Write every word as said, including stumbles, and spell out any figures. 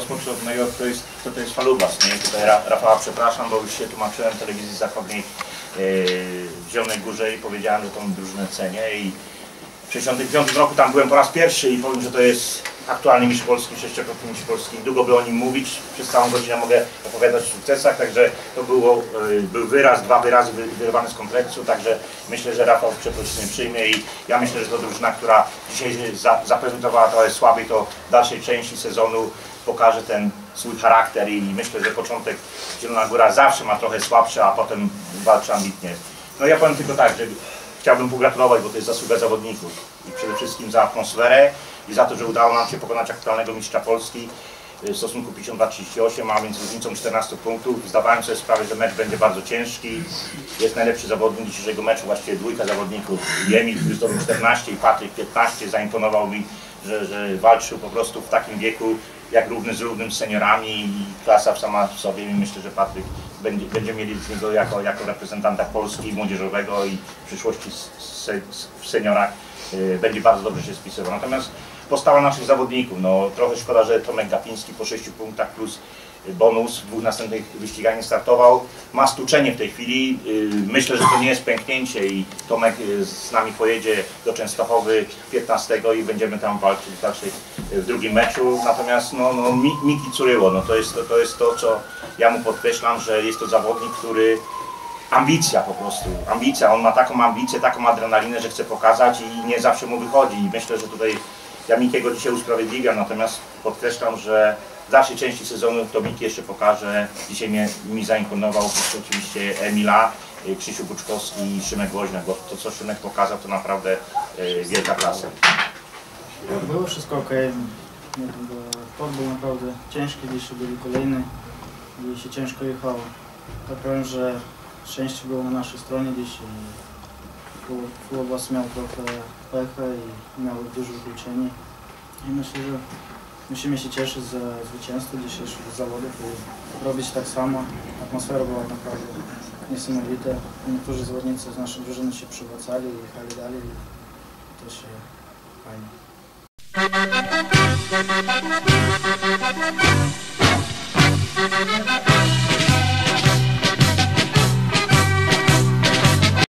rozpoczął, no i to jest, to, to jest Falubas, nie? Tutaj Ra, Rafała przepraszam, bo już się tłumaczyłem w telewizji zachodniej yy, w Zielonej Górze i powiedziałem, że tą drużynę cenię i w sześćdziesiątym piątym roku tam byłem po raz pierwszy i powiem, że to jest aktualny mistrz Polski, sześciokrotny mistrz Polski. Długo by o nim mówić, przez całą godzinę mogę opowiadać o sukcesach, także to było, yy, był wyraz, dwa wyrazy wy, wyrwane z kontekstu, także myślę, że Rafał przeproszenie przyjmie i ja myślę, że to drużyna, która dzisiaj za, zaprezentowała trochę słabiej, to w dalszej części sezonu pokaże ten swój charakter i myślę, że początek Zielona Góra zawsze ma trochę słabszy, a potem walczy ambitnie. No ja powiem tylko tak, że chciałbym pogratulować, bo to jest zasługa zawodników i przede wszystkim za atmosferę i za to, że udało nam się pokonać aktualnego mistrza Polski w stosunku pięćdziesiąt dwa trzydzieści osiem, a więc różnicą czternastu punktów. Zdawałem sobie sprawę, że mecz będzie bardzo ciężki. Jest najlepszy zawodnik dzisiejszego meczu, właściwie dwójka zawodników. I Emil, który zdobył czternaście i Patryk piętnaście. Zaimponował mi, że, że walczył po prostu w takim wieku jak równy z równym z seniorami i klasa sama w sobie. I myślę, że Patryk będzie, będzie mieli z niego jako, jako reprezentanta Polski młodzieżowego i w przyszłości w seniorach yy, będzie bardzo dobrze się spisywał. Natomiast postawa naszych zawodników, no trochę szkoda, że Tomek Gapiński po sześciu punktach plus bonus w dwóch następnych wyścigach nie startował. Ma stuczenie w tej chwili, myślę, że to nie jest pęknięcie i Tomek z nami pojedzie do Częstochowy piętnastego i będziemy tam walczyć w, dalszej, w drugim meczu. Natomiast no, no, Miki Curyło, no to jest to, to jest to, co ja mu podkreślam, że jest to zawodnik, który ambicja po prostu, ambicja, on ma taką ambicję, taką adrenalinę, że chce pokazać i nie zawsze mu wychodzi i myślę, że tutaj ja Mikiego dzisiaj usprawiedliwiam, natomiast podkreślam, że w dalszej części sezonu to Miki jeszcze pokaże. Dzisiaj mnie, mi zaimponował oczywiście Emila, Krzysiu Buczkowski i Szymek Woźniak, bo to co Szymek pokazał to naprawdę e, wielka klasa. Było wszystko ok. Sport był naprawdę ciężki, dzisiaj byli kolejny i się ciężko jechało. Tak powiem, że szczęście było na naszej stronie dzisiaj. Fulobas miał trochę pecha i miał duże wykluczenie. I myślę, że musimy się cieszyć ze zwycięstwa dzisiejszych zawodów i robić tak samo. Atmosfera była naprawdę niesamowita. Niektórzy zawodnicy z naszej drużyny się przywracali i jechali dalej i to się fajnie.